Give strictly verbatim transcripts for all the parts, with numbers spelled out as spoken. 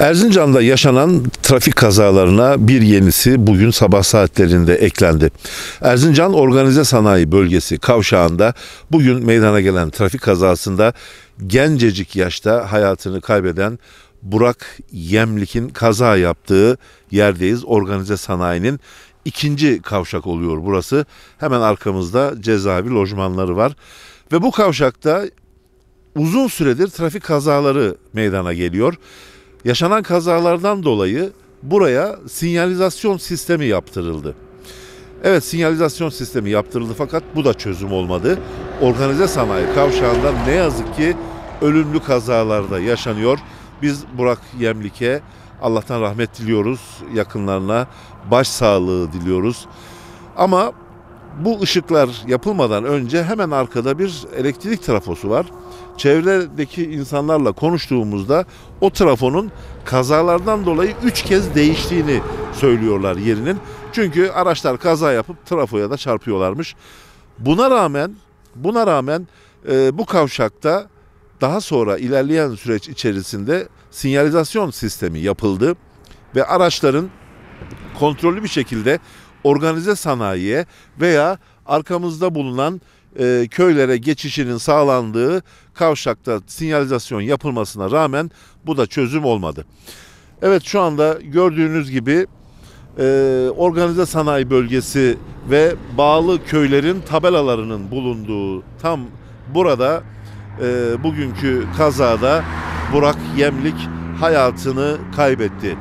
Erzincan'da yaşanan trafik kazalarına bir yenisi bugün sabah saatlerinde eklendi. Erzincan Organize Sanayi Bölgesi kavşağında bugün meydana gelen trafik kazasında gencecik yaşta hayatını kaybeden Burak Yemlik'in kaza yaptığı yerdeyiz. Organize sanayinin ikinci kavşak oluyor burası. Hemen arkamızda cezaevi lojmanları var. Ve bu kavşakta uzun süredir trafik kazaları meydana geliyor. Yaşanan kazalardan dolayı buraya sinyalizasyon sistemi yaptırıldı. Evet, sinyalizasyon sistemi yaptırıldı fakat bu da çözüm olmadı. Organize sanayi kavşağında ne yazık ki ölümlü kazalarda yaşanıyor. Biz Burak Yemlik'e Allah'tan rahmet diliyoruz, yakınlarına başsağlığı diliyoruz. Ama bu ışıklar yapılmadan önce hemen arkada bir elektrik trafosu var. Çevredeki insanlarla konuştuğumuzda o trafonun kazalardan dolayı üç kez değiştiğini söylüyorlar yerinin. Çünkü araçlar kaza yapıp trafoya da çarpıyorlarmış. Buna rağmen buna rağmen e, bu kavşakta daha sonra ilerleyen süreç içerisinde sinyalizasyon sistemi yapıldı ve araçların kontrollü bir şekilde organize sanayiye veya arkamızda bulunan e, köylere geçişinin sağlandığı kavşakta sinyalizasyon yapılmasına rağmen bu da çözüm olmadı. Evet, şu anda gördüğünüz gibi e, organize sanayi bölgesi ve bağlı köylerin tabelalarının bulunduğu tam burada e, bugünkü kazada Burak Yemlik hayatını kaybetti.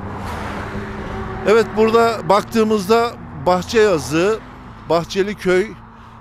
Evet, burada baktığımızda Bahçeyazı, Bahçeliköy e,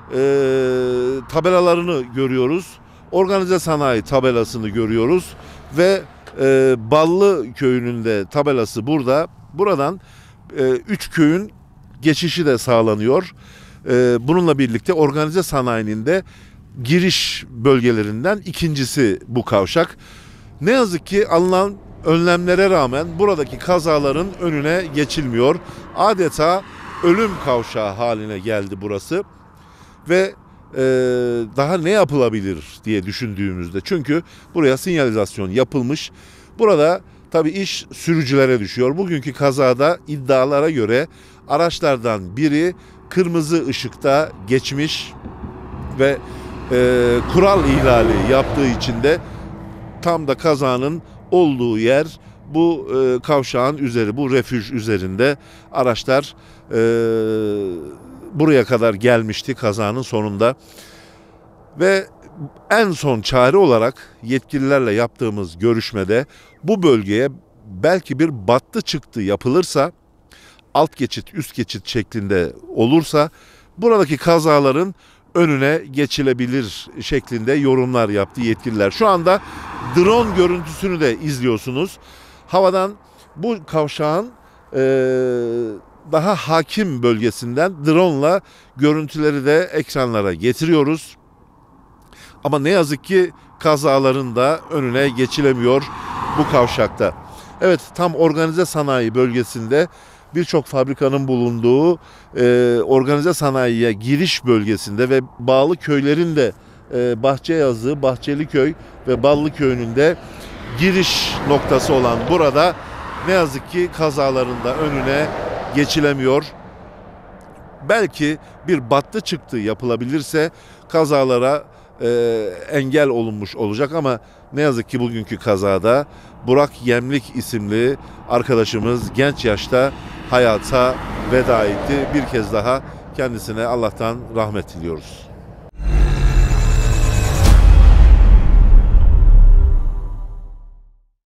tabelalarını görüyoruz. Organize sanayi tabelasını görüyoruz ve e, Ballı köyünün de tabelası burada. Buradan e, üç köyün geçişi de sağlanıyor. E, bununla birlikte organize sanayinin de giriş bölgelerinden ikincisi bu kavşak. Ne yazık ki alınan önlemlere rağmen buradaki kazaların önüne geçilmiyor. Adeta ölüm kavşağı haline geldi burası ve e, daha ne yapılabilir diye düşündüğümüzde, çünkü buraya sinyalizasyon yapılmış. Burada tabii iş sürücülere düşüyor. Bugünkü kazada iddialara göre araçlardan biri kırmızı ışıkta geçmiş ve e, kural ihlali yaptığı için de tam da kazanın olduğu yer bu e, kavşağın üzeri, bu refüj üzerinde araçlar e, buraya kadar gelmişti kazanın sonunda. Ve en son çare olarak yetkililerle yaptığımız görüşmede bu bölgeye belki bir battı çıktı yapılırsa, alt geçit üst geçit şeklinde olursa buradaki kazaların önüne geçilebilir şeklinde yorumlar yaptı yetkililer. Şu anda drone görüntüsünü de izliyorsunuz. Havadan bu kavşağın e, daha hakim bölgesinden drone'la görüntüleri de ekranlara getiriyoruz. Ama ne yazık ki kazaların da önüne geçilemiyor bu kavşakta. Evet, tam organize sanayi bölgesinde birçok fabrikanın bulunduğu e, organize sanayiye giriş bölgesinde ve bağlı köylerin de e, Bahçeyazı, Bahçeliköy ve Ballıköy'ünün de giriş noktası olan burada ne yazık ki kazaların da önüne geçilemiyor. Belki bir battı çıktı yapılabilirse kazalara e, engel olunmuş olacak ama ne yazık ki bugünkü kazada Burak Yemlik isimli arkadaşımız genç yaşta hayata veda etti. Bir kez daha kendisine Allah'tan rahmet diliyoruz.